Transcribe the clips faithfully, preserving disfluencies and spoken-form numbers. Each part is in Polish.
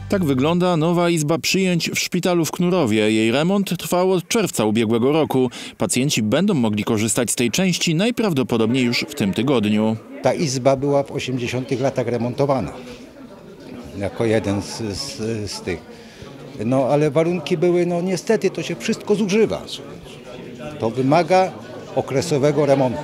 Tak wygląda nowa izba przyjęć w szpitalu w Knurowie. Jej remont trwał od czerwca ubiegłego roku. Pacjenci będą mogli korzystać z tej części najprawdopodobniej już w tym tygodniu. Ta izba była w osiemdziesiątych latach remontowana jako jeden z, z, z tych. No ale warunki były, no niestety to się wszystko zużywa. To wymaga okresowego remontu.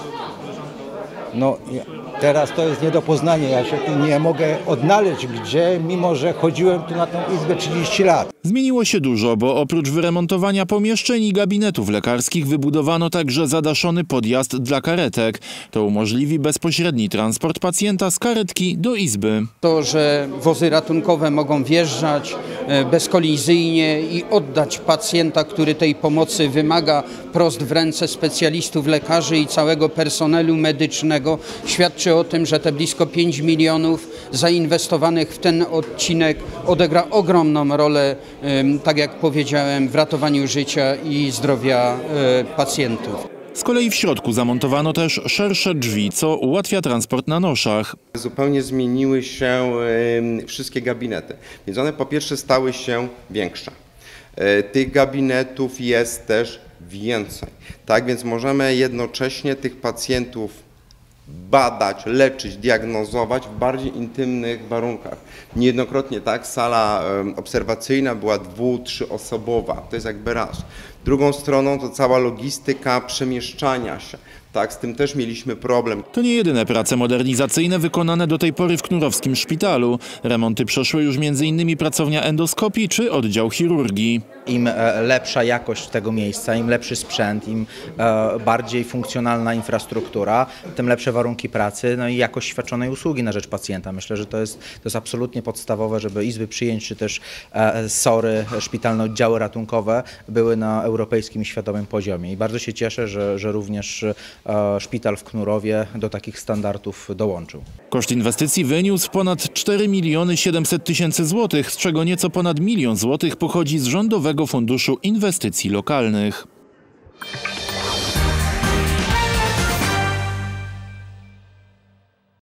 No teraz to jest nie do poznania, ja się tu nie mogę odnaleźć gdzie, mimo że chodziłem tu na tą izbę trzydzieści lat. Zmieniło się dużo, bo oprócz wyremontowania pomieszczeń i gabinetów lekarskich wybudowano także zadaszony podjazd dla karetek. To umożliwi bezpośredni transport pacjenta z karetki do izby. To, że wozy ratunkowe mogą wjeżdżać bezkolizyjnie i oddać pacjenta, który tej pomocy wymaga, prost w ręce specjalistów, lekarzy i całego personelu medycznego, świadczy o tym, że te blisko pięć milionów zainwestowanych w ten odcinek odegra ogromną rolę, tak jak powiedziałem, w ratowaniu życia i zdrowia pacjentów. Z kolei w środku zamontowano też szersze drzwi, co ułatwia transport na noszach. Zupełnie zmieniły się wszystkie gabinety, więc one po pierwsze stały się większe. Tych gabinetów jest też więcej. Tak więc możemy jednocześnie tych pacjentów badać, leczyć, diagnozować w bardziej intymnych warunkach. Niejednokrotnie tak, sala obserwacyjna była dwu-, trzyosobowa, to jest jakby raz. Drugą stroną to cała logistyka przemieszczania się. Tak, z tym też mieliśmy problem. To nie jedyne prace modernizacyjne wykonane do tej pory w knurowskim szpitalu. Remonty przeszły już między innymi pracownia endoskopii czy oddział chirurgii. Im lepsza jakość tego miejsca, im lepszy sprzęt, im bardziej funkcjonalna infrastruktura, tym lepsze warunki pracy, no i jakość świadczonej usługi na rzecz pacjenta. Myślę, że to jest, to jest absolutnie podstawowe, żeby izby przyjęć czy też sory, szpitalne oddziały ratunkowe były na europejskim i światowym poziomie. I bardzo się cieszę, że, że również szpital w Knurowie do takich standardów dołączył. Koszt inwestycji wyniósł ponad cztery miliony siedemset tysięcy złotych, z czego nieco ponad milion złotych pochodzi z Rządowego Funduszu Inwestycji Lokalnych.